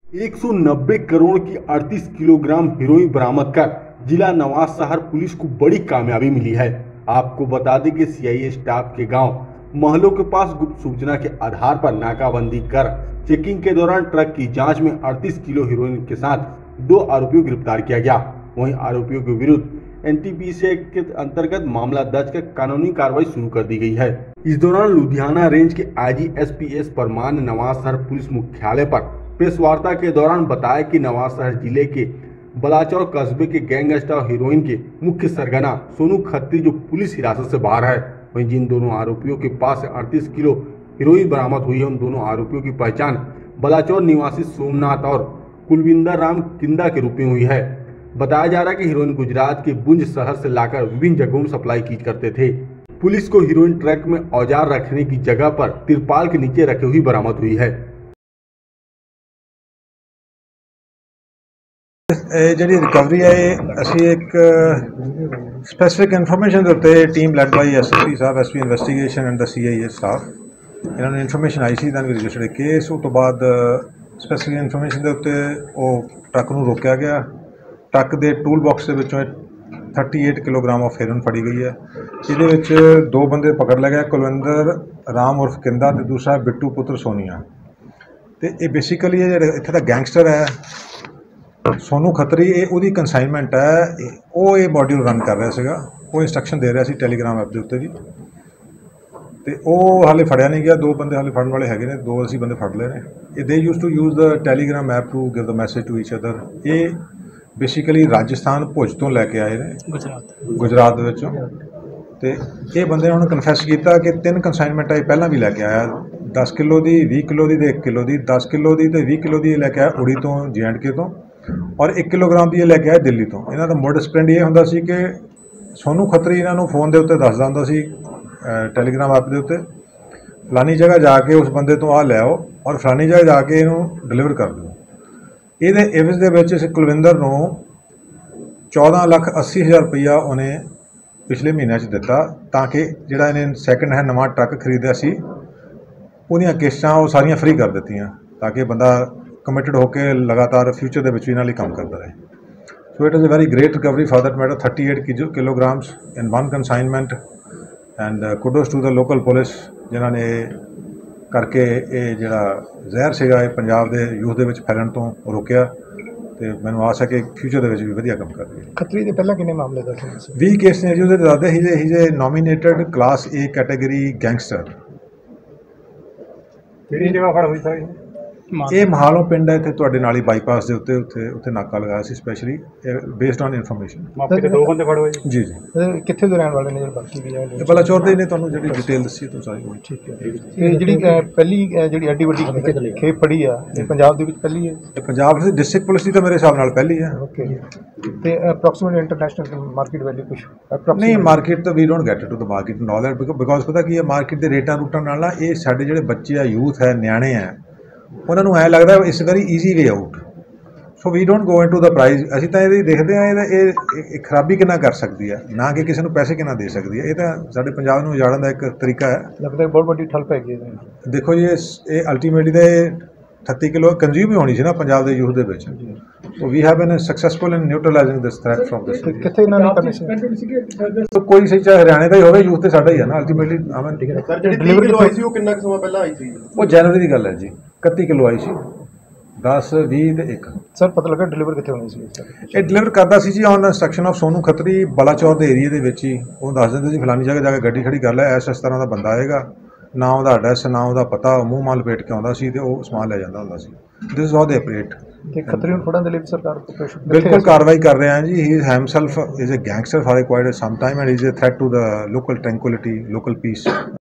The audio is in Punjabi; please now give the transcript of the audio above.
190 करोड़ की 38 किलोग्राम हेरोइन बरामद कर जिला नवाज शहर पुलिस को बड़ी कामयाबी मिली है। आपको बता दें कि सीआईए स्टाफ के गांव महलों के पास गुप्त सूचना के आधार पर नाकाबंदी कर चेकिंग के दौरान ट्रक की जांच में 38 किलो हेरोइन के साथ 2 आरोपियों को गिरफ्तार किया गया। वहीं आरोपियों के विरुद्ध एनटीपीसी एक्ट के अंतर्गत मामला दर्ज कर कानूनी कार्रवाई शुरू कर दी गई है। इस दौरान लुधियाना रेंज के आईजी एसपीएस परमार ने नवाज शहर पुलिस मुख्यालय पर प्रेस वार्ता के दौरान बताया कि नवाज शहर जिले के बलाचौर कस्बे के गैंगस्टर हेरोइन के मुख्य सरगना सोनू खत्री जो पुलिस हिरासत से बाहर है, वहीं जिन दोनों आरोपियों के पास 38 किलो हेरोइन बरामद हुई है, उन दोनों आरोपियों की पहचान बलाचौर निवासी सोमनाथ और कुलविंदर राम किंदा के रूप में हुई है। बताया जा रहा है कि हेरोइन गुजरात के बुंज शहर से लाकर विभिन्न जगहों में सप्लाई की करते थे। पुलिस को हेरोइन ट्रक में औजार रखने की जगह पर तिरपाल के नीचे रखे हुई बरामद हुई है। ਜਿਹੜੀ ਰਿਕਵਰੀ ਹੈ ਅਸੀਂ ਇੱਕ ਸਪੈਸੀਫਿਕ ਇਨਫੋਰਮੇਸ਼ਨ ਦੇ ਉੱਤੇ ਟੀਮ ਲੈਡ ਬਾਈ ਐਸਐਸਪੀ ਸਾਹਿਬ ਐਸਪੀ ਇਨਵੈਸਟੀਗੇਸ਼ਨ ਐਂਡ ਦਾ ਸੀਆਈਏ ਸਟਾਫ ਇਹਨਾਂ ਨੂੰ ਇਨਫੋਰਮੇਸ਼ਨ ਆਈ ਸੀ, ਦੈਨ ਵੀ ਰਜਿਸਟਰਡ ਕੇਸ। ਉਸ ਤੋਂ ਬਾਅਦ ਸਪੈਸੀਫਿਕ ਇਨਫੋਰਮੇਸ਼ਨ ਦੇ ਉੱਤੇ ਉਹ ਟਰੱਕ ਨੂੰ ਰੋਕਿਆ ਗਿਆ। ਟਰੱਕ ਦੇ ਟੂਲ ਬਾਕਸ ਦੇ ਵਿੱਚੋਂ 38 ਕਿਲੋਗ੍ਰਾਮ ਆਫ ਹੈਰੋਇਨ ਫੜੀ ਗਈ ਹੈ। ਇਹਦੇ ਵਿੱਚ 2 ਬੰਦੇ ਪਕੜ ਲਏ ਗਏ, ਕੁਲਵਿੰਦਰ ਰਾਮ ਉਰਫ ਕਿੰਦਾ ਤੇ ਦੂਸਰਾ ਬਿੱਟੂ ਪੁੱਤਰ ਸੋਨੀਆ। ਤੇ ਇਹ ਬੇਸਿਕਲੀ ਇਹ ਜਿਹੜਾ ਇੱਥੇ ਦਾ ਗੈਂਗਸਟਰ ਹੈ सोनू खत्री, ये ਉਹਦੀ ਕੰਸਾਈਨਮੈਂਟ ਹੈ। ਉਹ ਇਹ ਮੋਡਿਊਲ ਰਨ ਕਰ ਰਿਹਾ ਸੀਗਾ, ਉਹ ਇੰਸਟਰਕਸ਼ਨ ਦੇ ਰਿਹਾ ਸੀ ਟੈਲੀਗ੍ਰਾਮ ਐਪ ਦੇ ਉੱਤੇ ਵੀ। ਤੇ ਉਹ ਹਾਲੇ ਫੜਿਆ ਨਹੀਂ ਗਿਆ। 2 ਬੰਦੇ ਹਾਲੇ ਫੜਨ ਵਾਲੇ ਹੈਗੇ ਨੇ, 2 ਅਸੀਂ ਬੰਦੇ ਫੜ ਲਏ ਨੇ। ਇਹ they use to use the Telegram app to give the message to each other. ਇਹ ਬੇਸਿਕਲੀ ਰਾਜਸਥਾਨ ਭੁਜ ਤੋਂ ਲੈ ਕੇ ਆਏ ਨੇ, ਗੁਜਰਾਤ ਦੇ ਵਿੱਚੋਂ। ਤੇ ਇਹ ਬੰਦੇ ਨੇ ਹੁਣ ਕਨਫੈਸ ਕੀਤਾ ਕਿ 3 ਕੰਸਾਈਨਮੈਂਟਾਂ ਇਹ ਪਹਿਲਾਂ ਵੀ ਲੈ ਕੇ ਆਇਆ, 10 ਕਿਲੋ ਦੀ, 20 ਕਿਲੋ ਦੀ ਤੇ 1 ਕਿਲੋ ਦੀ। 10 ਕਿਲੋ ਦੀ ਤੇ 20 ਕਿਲੋ ਦੀ ਲੈ ਕੇ ਆਇਆ ਉੜੀ ਤੋਂ, JNK ਤੋਂ, ਔਰ 1 ਕਿਲੋਗ੍ਰਾਮ ਦੀ ਇਹ ਲੈ ਕੇ ਆਇਆ ਦਿੱਲੀ ਤੋਂ। ਇਹਨਾਂ ਦਾ ਮੋਡਸ ਸਪਰੈਂਡ ਇਹ ਹੁੰਦਾ ਸੀ ਕਿ ਸੋਨੂ ਖੱਤਰੀ ਇਹਨਾਂ ਨੂੰ ਫੋਨ ਦੇ ਉੱਤੇ ਦੱਸਦਾ ਹੁੰਦਾ ਸੀ ਟੈਲੀਗ੍ਰਾਮ ਐਪ ਦੇ ਉੱਤੇ, ਫਲਾਨੀ ਜਗ੍ਹਾ ਜਾ ਕੇ ਉਸ ਬੰਦੇ ਤੋਂ ਆਹ ਲੈ ਆਓ ਔਰ ਫਲਾਨੀ ਜਗ੍ਹਾ ਜਾ ਕੇ ਇਹਨੂੰ ਡਿਲੀਵਰ ਕਰ ਦਿਓ। ਇਹਦੇ ਇਵਜ਼ ਦੇ ਵਿੱਚ ਇਸ ਕੁਲਵਿੰਦਰ ਨੂੰ 14,80,000 ਰੁਪਈਆ ਉਹਨੇ ਪਿਛਲੇ ਮਹੀਨਿਆਂ 'ਚ ਦਿੱਤਾ, ਤਾਂ ਕਿ ਜਿਹੜਾ ਇਹਨੇ ਸੈਕਿੰਡ ਹੈਂਡ ਨਵਾਂ ਟਰੱਕ ਖਰੀਦਿਆ ਸੀ ਉਹਦੀਆਂ ਕਿਸ਼ਤਾਂ ਉਹ ਸਾਰੀਆਂ ਫ੍ਰੀ ਕਰ ਦਿੱਤੀਆਂ, ਤਾਂ ਕਿ ਬੰਦਾ ਕਮਿਟਡ ਹੋ ਕੇ ਲਗਾਤਾਰ ਫਿਊਚਰ ਦੇ ਵਿੱਚ ਵੀ ਇਹਨਾਂ ਲਈ ਕੰਮ ਕਰਦਾ ਰਹੇ। So it is a very great recovery for that matter, 38 kilograms in 1 consignment. And kudos to the local police ਜਿਨ੍ਹਾਂ ਨੇ ਕਰਕੇ ਇਹ ਜਿਹੜਾ ਜ਼ਹਿਰ ਸੀਗਾ ਇਹ ਪੰਜਾਬ ਦੇ ਯੂਥ ਦੇ ਵਿੱਚ ਫੈਲਣ ਤੋਂ ਰੋਕਿਆ। ਤੇ ਮੈਨੂੰ ਆਸ ਹੈ ਕਿ ਫਿਊਚਰ ਦੇ ਵਿੱਚ ਵੀ ਵਧੀਆ ਕੰਮ ਕਰਨਗੇ। ਖੱਤਰੀ ਦੇ ਪਹਿਲਾਂ ਕਿੰਨੇ ਮਾਮਲੇ ਦਰਜ ਹੋਏ ਸੀ? 20 ਕੇਸ ਨੇ ਜੀ ਉਹਦੇ ਦਾਦੇ ਹੀ ਜੇ nominated class A category gangster. ਕਿਹੜੀ ਜਗ੍ਹਾ ਫੜ ਹੋਈ ਸਾਰੀ? ਇਹ ਮਹਾਲੋਂ ਪਿੰਡ ਹੈ, ਇੱਥੇ ਤੁਹਾਡੇ ਨਾਲ ਹੀ ਬਾਈਪਾਸ ਦੇ ਉੱਤੇ ਉੱਥੇ ਨਾਕਾ ਲਗਾਇਆ ਸੀ ਸਪੈਸ਼ਲੀ ਬੇਸਡ ਔਨ ਇਨਫੋਰਮੇਸ਼ਨ। ਮੌਕੇ ਤੇ 2 ਬੰਦੇ ਫੜ ਹੋਏ ਜੀ। ਕਿੱਥੇ ਦੇ ਰਹਿਣ ਵਾਲੇ ਨੇ ਜਿਹੜੇ ਬਾਕੀ ਵੀ ਇਹ ਬਲਾਚੌਰ ਦੇ ਨੇ, ਤੁਹਾਨੂੰ ਜਿਹੜੀ ਡਿਟੇਲ ਦੱਸੀ ਤੋਂ ਸਾਰੀ। ਠੀਕ ਹੈ। ਤੇ ਜਿਹੜੀ ਪਹਿਲੀ ਜਿਹੜੀ ਐਡੀ ਵੱਡੀ ਖੇਪ ਫੜੀ ਆ, ਇਹ ਪੰਜਾਬ ਦੇ ਵਿੱਚ ਪਹਿਲੀ ਹੈ? ਇਹ ਪੰਜਾਬ ਦੀ ਡਿਸਟ੍ਰਿਕਟ ਪੁਲਿਸ ਦੀ ਤਾਂ ਮੇਰੇ ਹਿਸਾਬ ਨਾਲ ਪਹਿਲੀ ਹੈ। ਓਕੇ। ਤੇ ਅਪਰੋਕਸੀਮੇਟ ਇੰਟਰਨੈਸ਼ਨਲ ਮਾਰਕੀਟ ਵੈਲਿਊ ਕੁਛ ਨਹੀਂ, ਮਾਰਕੀਟ ਤਾਂ ਵੀ don't get to the market and all that, because ਪਤਾ ਕੀ ਹੈ, ਮਾਰਕੀਟ ਦੇ ਰੇਟਾਂ ਰੂਟਾਂ ਨਾਲ ਨਾ ਇਹ ਸਾਡੇ ਜਿਹੜੇ ਬੱਚੇ ਆ, ਯੂਥ ਹੈ, ਨਿਆਣੇ ਆ, ਉਹਨਾਂ ਨੂੰ ਐਂ ਲੱਗਦਾ it's very easy way out. So we don't go into the prize. ਅਸੀਂ ਤਾਂ ਇਹਦੀ ਦੇਖਦੇ ਹਾਂ ਇਹ ਖਰਾਬੀ ਕਿੰਨਾ ਕਰ ਸਕਦੀ ਹੈ, ਨਾ ਕਿ ਕਿਸੇ ਨੂੰ ਪੈਸੇ ਕਿੰਨਾ ਦੇ ਸਕਦੀ ਹੈ। ਇਹ ਤਾਂ ਸਾਡੇ ਪੰਜਾਬ ਨੂੰ ਉਜਾੜਨ ਦਾ ਇੱਕ ਤਰੀਕਾ ਹੈ। ਲੱਗਦਾ ਬਹੁਤ ਵੱਡੀ ਠੱਲ ਪੈ ਗਈ ਹੈ। ਦੇਖੋ ਜੀ, ਇਹ ਅਲਟੀਮੇਟਲੀ ਤਾਂ 38 ਕਿਲੋ ਕੰਜ਼ਿਊਮ ਹੀ ਹੋਣੀ ਸੀ ਨਾ ਪੰਜਾਬ ਦੇ ਯੂਥ ਦੇ ਵਿੱਚ। So we have been successful in neutralising this threat from this. ਕਿੱਥੇ ਇਹਨਾਂ ਨੇ ਕਰਨੀ ਸੀ? ਕੋਈ ਸਹੀ, ਚਾਹੇ ਹਰਿਆਣੇ ਦਾ ਹੀ ਹੋਵੇ, ਯੂਥ ਤੇ ਸਾਡਾ ਹੀ ਹੈ ਨਾ ਅਲਟੀਮੇਟਲੀ। ਸਰ ਜਿਹੜੀ ਡਿਲੀਵਰੀ ਆਈ ਸੀ ਉਹ ਕਿੰਨਾ ਕੁ ਸਮਾਂ ਪਹਿਲਾਂ ਆਈ ਸੀ? ਉਹ ਜਨਵਰੀ ਦੀ ਗੱਲ ਹੈ ਜੀ। 31 ਕਿਲੋ ਆਈ ਸੀ, 10, 20 ਤੇ 1। ਸਰ ਪਤਾ ਲੱਗਾ ਡਿਲੀਵਰ ਕਿੱਥੇ ਹੋਣੀ ਸੀ? ਇਹ ਡਿਲੀਵਰ ਕਰਦਾ ਸੀ ਜੀ on instruction of Sonu Khatri, Balachaur ਦੇ ਏਰੀਏ ਦੇ ਵਿੱਚ ਹੀ। ਉਹ ਦੱਸ ਦਿੰਦੇ ਸੀ ਫਲਾਨੀ ਜਗ੍ਹਾ ਜਾ ਕੇ ਗੱਡੀ ਖੜੀ ਕਰ ਲੈ, ਇਸ ਤਰ੍ਹਾਂ ਦਾ ਬੰਦਾ ਆਏਗਾ, ਨਾ ਉਹਦਾ ਐਡਰੈਸ, ਨਾ ਉਹਦਾ ਪਤਾ, ਮੂੰਹ ਮਾਲ ਲਪੇਟ ਕੇ ਆਉਂਦਾ ਸੀ ਤੇ ਉਹ ਸਮਾਨ ਲੈ ਜਾਂਦਾ ਹੁੰਦਾ ਸੀ। This is how they operate. ਤੇ ਖੱਤਰੀ ਨੂੰ ਫੜਨ ਦੇ ਲਈ ਸਰਕਾਰ ਬਿਲਕੁਲ ਕਾਰਵਾਈ ਕਰ ਰਹੇ ਹਾਂ ਜੀ। He himself is a gangster for required some time and is a threat to the local tranquillity, local piece.